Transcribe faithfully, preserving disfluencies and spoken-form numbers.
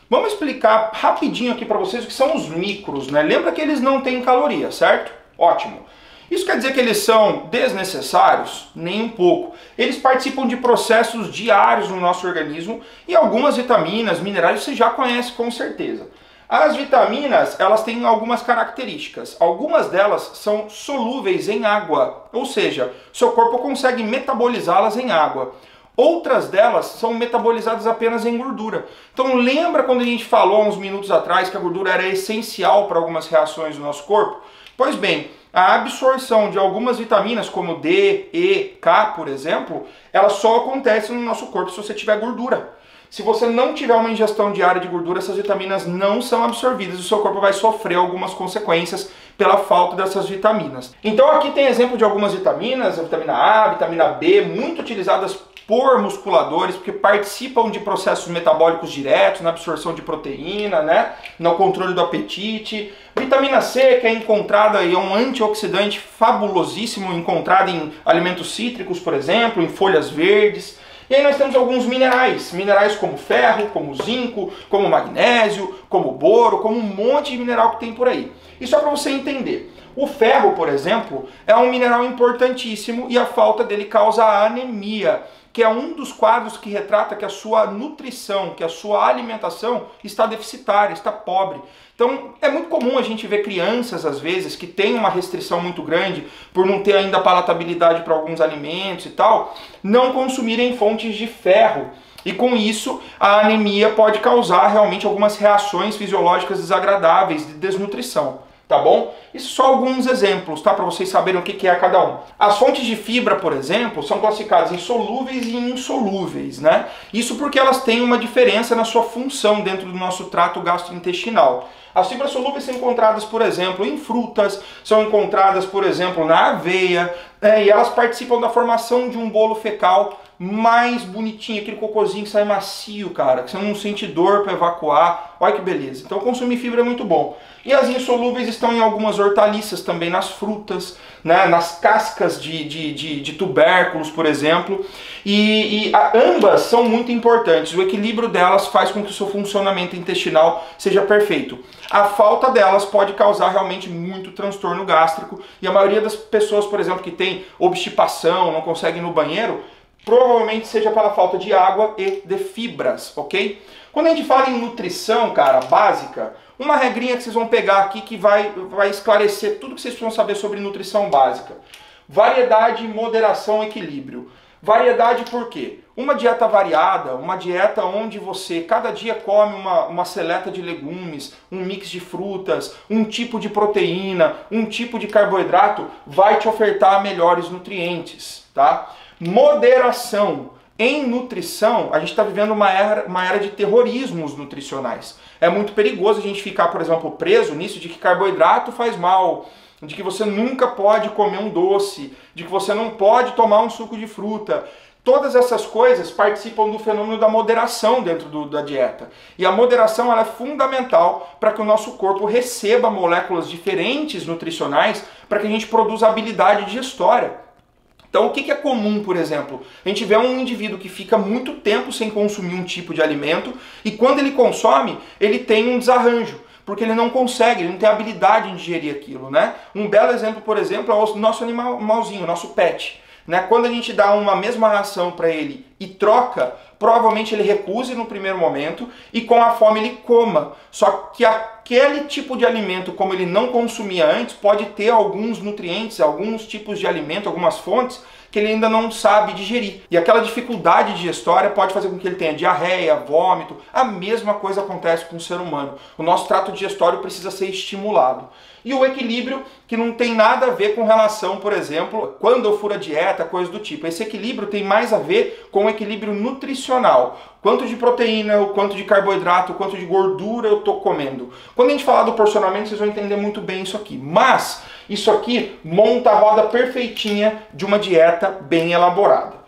Vamos explicar rapidinho aqui para vocês o que são os micros, né? Lembra que eles não têm caloria, certo? Ótimo. Isso quer dizer que eles são desnecessários? Nem um pouco. Eles participam de processos diários no nosso organismo e algumas vitaminas, minerais, você já conhece com certeza. As vitaminas, elas têm algumas características. Algumas delas são solúveis em água, ou seja, seu corpo consegue metabolizá-las em água. Outras delas são metabolizadas apenas em gordura. Então lembra quando a gente falou há uns minutos atrás que a gordura era essencial para algumas reações do nosso corpo? Pois bem, a absorção de algumas vitaminas, como D, E, K, por exemplo, ela só acontece no nosso corpo se você tiver gordura. Se você não tiver uma ingestão diária de gordura, essas vitaminas não são absorvidas e o seu corpo vai sofrer algumas consequências pela falta dessas vitaminas. Então aqui tem exemplo de algumas vitaminas, a vitamina A, a vitamina B, muito utilizadas por musculadores, porque participam de processos metabólicos diretos, na absorção de proteína, né, no controle do apetite. Vitamina C, que é encontrada e é um antioxidante fabulosíssimo, encontrado em alimentos cítricos, por exemplo, em folhas verdes. E aí nós temos alguns minerais, minerais como ferro, como zinco, como magnésio, como boro, como um monte de mineral que tem por aí. E só para você entender, o ferro, por exemplo, é um mineral importantíssimo e a falta dele causa anemia, que é um dos quadros que retrata que a sua nutrição, que a sua alimentação está deficitária, está pobre. Então é muito comum a gente ver crianças, às vezes, que têm uma restrição muito grande por não ter ainda palatabilidade para alguns alimentos e tal, não consumirem fontes de ferro. E com isso a anemia pode causar realmente algumas reações fisiológicas desagradáveis de desnutrição. Tá bom? Isso só alguns exemplos, tá? Para vocês saberem o que é cada um. As fontes de fibra, por exemplo, são classificadas em solúveis e insolúveis, né? Isso porque elas têm uma diferença na sua função dentro do nosso trato gastrointestinal. As fibras solúveis são encontradas, por exemplo, em frutas, são encontradas, por exemplo, na aveia, né? E elas participam da formação de um bolo fecal mais bonitinho, aquele cocôzinho que sai macio, cara, que você não sente dor para evacuar. Olha que beleza. Então consumir fibra é muito bom. E as insolúveis estão em algumas hortaliças, também nas frutas, né, nas cascas de, de, de, de tubérculos, por exemplo. E, e a, ambas são muito importantes. O equilíbrio delas faz com que o seu funcionamento intestinal seja perfeito. A falta delas pode causar realmente muito transtorno gástrico. E a maioria das pessoas, por exemplo, que tem obstipação, não consegue ir no banheiro, provavelmente seja pela falta de água e de fibras, ok? Quando a gente fala em nutrição, cara, básica, uma regrinha que vocês vão pegar aqui que vai, vai esclarecer tudo que vocês precisam saber sobre nutrição básica. Variedade, moderação, equilíbrio. Variedade por quê? Uma dieta variada, uma dieta onde você cada dia come uma, uma seleta de legumes, um mix de frutas, um tipo de proteína, um tipo de carboidrato, vai te ofertar melhores nutrientes, tá? Moderação. Em nutrição, a gente está vivendo uma era, uma era de terrorismos nutricionais. É muito perigoso a gente ficar, por exemplo, preso nisso de que carboidrato faz mal, de que você nunca pode comer um doce, de que você não pode tomar um suco de fruta. Todas essas coisas participam do fenômeno da moderação dentro do, da dieta. E a moderação ela é fundamental para que o nosso corpo receba moléculas diferentes nutricionais para que a gente produza habilidade digestória. Então o que é comum, por exemplo? A gente vê um indivíduo que fica muito tempo sem consumir um tipo de alimento e quando ele consome, ele tem um desarranjo, porque ele não consegue, ele não tem habilidade em digerir aquilo, né? Um belo exemplo, por exemplo, é o nosso animalzinho, o nosso pet. Né? Quando a gente dá uma mesma ração para ele e troca, provavelmente ele recuse no primeiro momento e com a fome ele coma. Só que aquele tipo de alimento, como ele não consumia antes, pode ter alguns nutrientes, alguns tipos de alimento, algumas fontes que ele ainda não sabe digerir. E aquela dificuldade digestória pode fazer com que ele tenha diarreia, vômito. A mesma coisa acontece com o ser humano. O nosso trato digestório precisa ser estimulado. E o equilíbrio, que não tem nada a ver com relação, por exemplo, quando eu furo a dieta, coisa do tipo. Esse equilíbrio tem mais a ver com o equilíbrio nutricional. Quanto de proteína, o quanto de carboidrato, o quanto de gordura eu estou comendo. Quando a gente falar do porcionamento, vocês vão entender muito bem isso aqui. Mas isso aqui monta a roda perfeitinha de uma dieta bem elaborada.